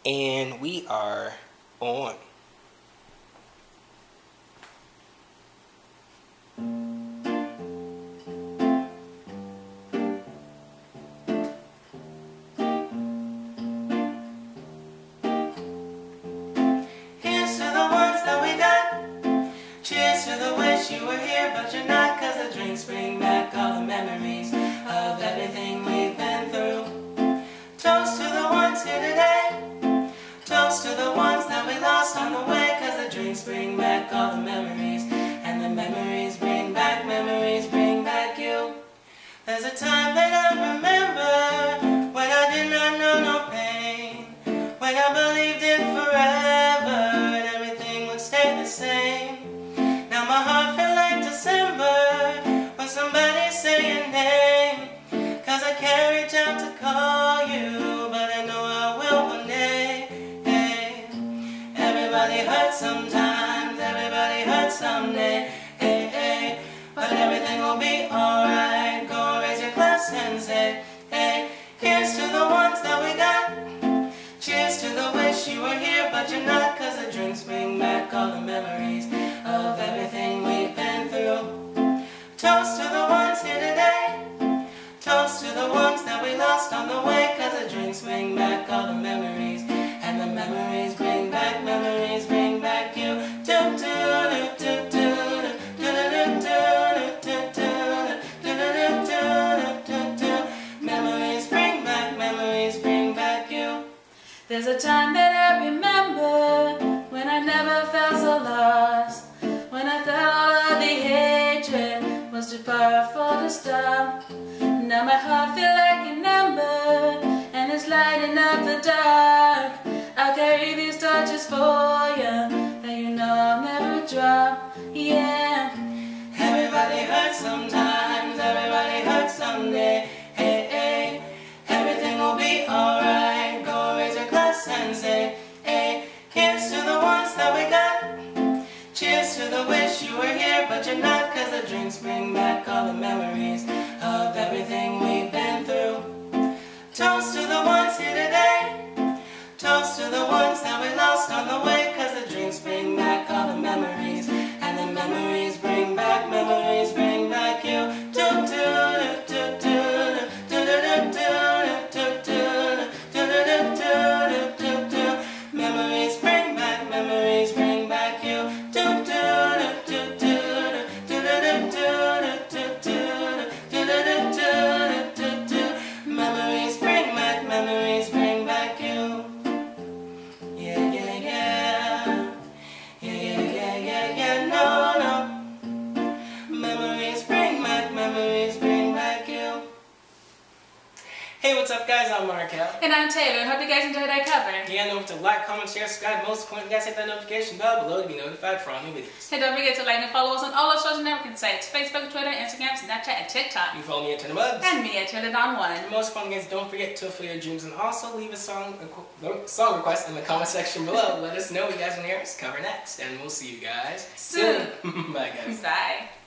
And we are on. Here's to the ones that we got. Cheers to the wish you were here, but you're not, 'cause the drinks bring back all the memories of everything we've been through. Toast to the ones here today. Toast to the ones that we lost on the way, 'cause the drinks bring back all the memories, and the memories bring back you. There's a time that I remember when I did not know no pain, when I believed in forever and everything would stay the same. Now my heart feel like December when somebody's saying name, 'cause I can't reach out to call you, but I know I will one day. Hey. Everybody hurts sometimes, everybody hurts someday. Hey, hey. But everything will be alright. Go raise your glass and say, hey. Here's to the ones that we got. Cheers to the wish you were here, but you're not, 'cause the drinks bring back all the memories of everything we've been through. Toast to the ones here today. Toast to the ones that we lost on the way, 'cause the drinks bring back all the memories, and the memories bring back you. Do do do do do do do do do do do. Memories bring back you. There's a time that I remember when I never felt so lost, when I thought all of the hatred was too powerful to stop. Now my heart feels like an ember, and it's lighting up the dark. I'll carry these torches for you, that you know I'll never drop. Yeah. Everybody hurts sometimes, everybody hurts someday. Hey, hey. Everything will be alright. Go raise your glass and say, hey. Here's to the ones that we got. Cheers to the wish you were here, but you're not, 'cause the drinks bring back all the memories of everything we've been through. Toast to the ones here today. Toast to the ones that we lost on the way, 'cause the drinks bring back all the memories, and the memories bring back you. Do do do do do do do do do do. Memories bring back you. Do do do do do do do. Memories bring back you. Yeah, yeah, yeah. Yeah, yeah, yeah, yeah, yeah. No, no. Memories bring back you. Hey, what's up guys? I'm Markel. And I'm Taylor. Hope you guys enjoyed that cover. Yeah, don't forget to like, comment, share, subscribe. Most importantly, guys, hit that notification bell below to be notified for all new videos. And don't forget to like and follow us on all our social networking sites: Facebook, Twitter, Instagram, Snapchat, and TikTok. You follow me at tenorbuds. And me at TaylorDon1. And most important, guys, don't forget to fulfill your dreams and also leave a song request in the comment section below. Let us know what you guys want to hear us cover next. And we'll see you guys soon. Bye, guys. Bye.